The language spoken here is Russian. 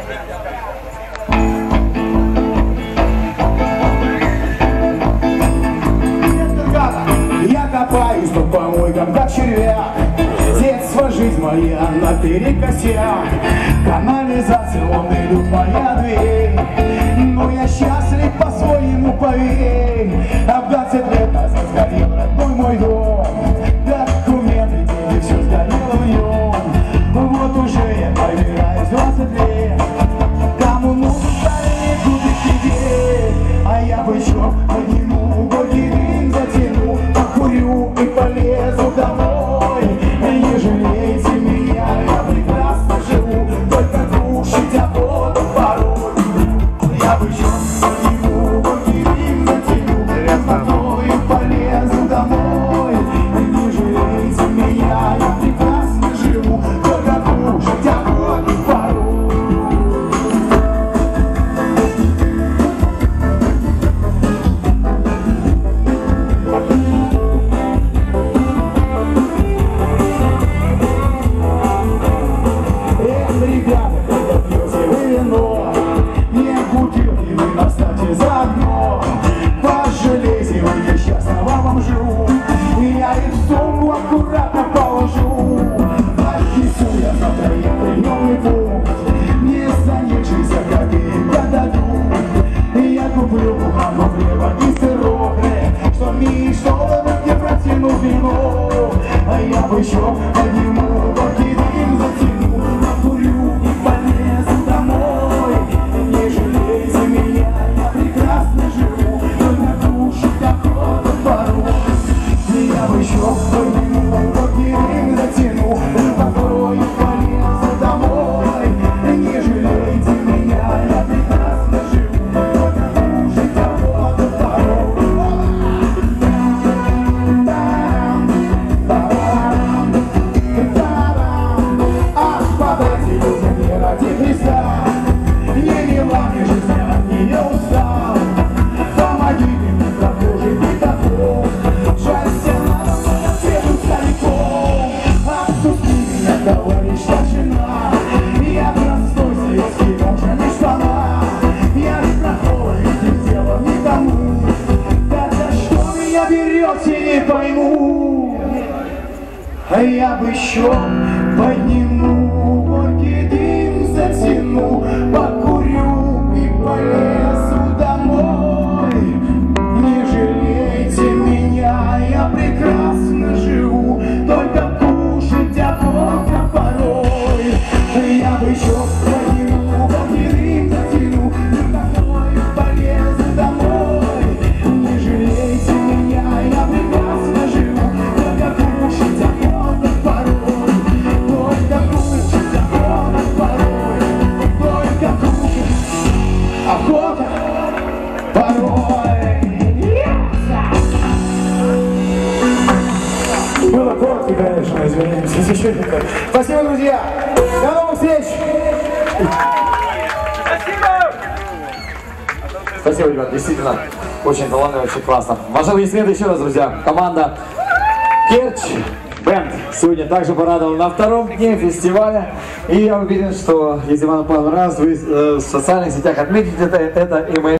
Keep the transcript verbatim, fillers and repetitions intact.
Я копаюсь по помойкам, как червяк. Детство, жизнь моя наперекосяк. Канализация, он идут моя дверь. Но я счастлив по-своему, поверь. А в двадцать лет назад сгорел родной мой дом. Документы, деньги, все сгорело в нем. Вот уже я помираю с двадцать лет. Кому нужен старый купить тебе? А я бы еще подниму горький дым, затяну, покурю и полезу домой. Не жалейте меня, я прекрасно живу, только кушать охота порой. Я бы еще подниму горький дым, затяну, покурю и полезу домой. Не жалейте меня, я прекрасно живу, только кушать охота порой. Аккуратно положу, отнесу я завтра я приемный пункт. Не занявшийся копеек отдаю. Я куплю буханку хлеба и сырок, что мне, что мне протяну вино. А я бы еще подниму горький дым, затяну, покурю и полезу домой. Не жалейте меня, я прекрасно живу, только кушать охота порой. Я бы еще подниму горький дым, затяну, покурю и полезу домой. Не жалейте меня, я прекрасно живу, только кушать охота порой. Ах, подайте людям не ради Христа, не мила мне жизнь, от нее устал. Помоги мне прожить бедокол, счастье надо мне свету стариком. Отпусти меня, товарищ старшина, я простой советский мужа не шпана. Я ведь плохого этим делом не тому, да за что меня берете, не пойму. А я бы еще подниму горький дым, затяну, покурю и полезу домой. Не жалейте меня, я прекрасно живу, только кушать охота порой. Я бы еще подниму горький дым, затяну, покурю и полезу домой. Не жалейте меня, я прекрасно живу, только кушать охота порой. Только кушать охота порой. Только кушать охота порой. Было коротко, конечно, извинимся, священника. Спасибо, друзья! До новых встреч! Спасибо! Спасибо, ребят, действительно, очень талантливо, очень классно. Ваши аплодисменты еще раз, друзья. Команда Керчь Бэнд сегодня также порадовала на втором дне фестиваля. И я уверен, что если вам понравилось, вы в социальных сетях отметите это, это и мы.